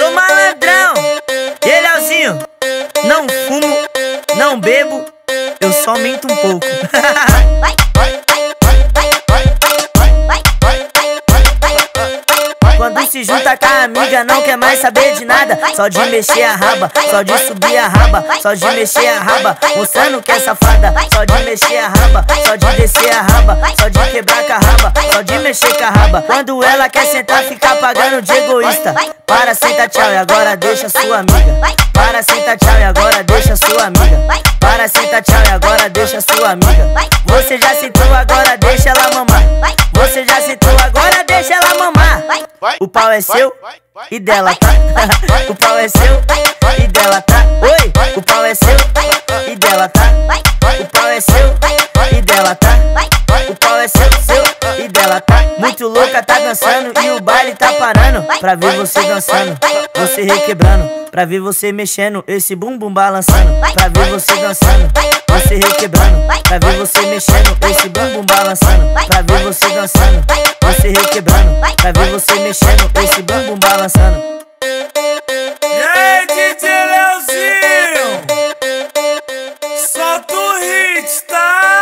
sou malandrão. E aí, Leozinho? Não fumo, não bebo, eu só minto um pouco. Quando se junta com a amiga, não quer mais saber de nada. Só de mexer a raba, só de subir a raba, só de mexer a raba, mostrando que é safada. Só de mexer a raba, só de descer a raba, só de quebrar com a raba, só de mexer com a raba. Quando ela quer sentar, fica pagando de egoísta. Para, senta, tchau e agora deixa sua amiga. Para, senta, tchau e agora deixa sua amiga. Para, senta, tchau e agora deixa sua amiga. Você já sentou, agora deixa ela mamar. Você já sentou, agora deixa ela mamar. O pau é seu e dela, tá? O pau é seu e dela, tá? Oi, o pau é seu e dela, tá? O pau é seu e dela, tá? O pau é seu e dela, tá? Muito louca, tá dançando e o baile tá parando. Pra ver você dançando, você requebrando. Pra ver você mexendo, esse bumbum balançando. Pra ver você dançando, você requebrando. Pra ver você mexendo, esse bumbum balançando. Pra ver você dançando, você requebrando. Pra ver você mexendo, esse bumbum balançando. E aí, DJ Leozinho? Solta o hit, tá?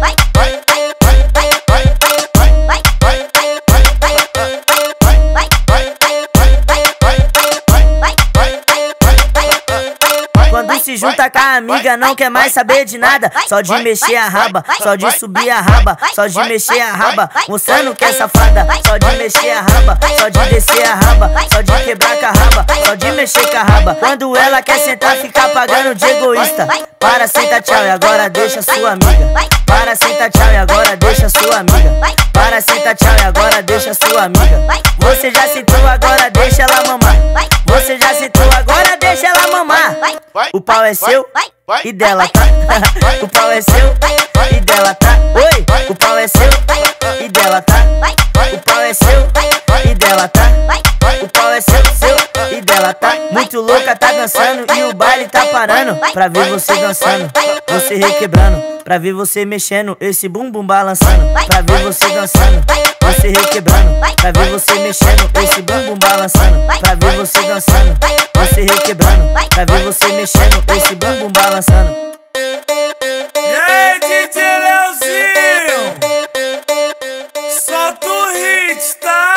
Quando se junta com a amiga, não quer mais saber de nada. Só de mexer a raba, só de subir a raba, só de mexer a raba, mostrando que é safada. Só de mexer a raba, só de descer a raba, só de quebrar com a raba, só de mexer com a raba. Quando ela quer sentar, fica pagando de egoísta. Para, senta, tchau e agora deixa sua amiga. Para, senta, tchau e agora deixa sua amiga. Para, senta, tchau e agora deixa sua amiga. Você já sentou, agora deixa ela mamar. Você já sentou, agora deixa ela mamar. O pau é seu e dela, tá? O pau é seu e dela, tá? Oi, o pau é seu e dela, tá? O pau é seu e dela, tá? O pau é seu e dela, tá? Muito louca, tá dançando e o baile tá parando. Pra ver você dançando, você requebrando. Pra ver você mexendo, esse bumbum balançando. Pra ver você dançando, você requebrando. Pra ver você mexendo, esse bumbum balançando. Pra ver você dançando, você requebrando. Pra ver você mexendo, esse bumbum balançando. E aí, DJ Leozinho? Solta o hit, tá?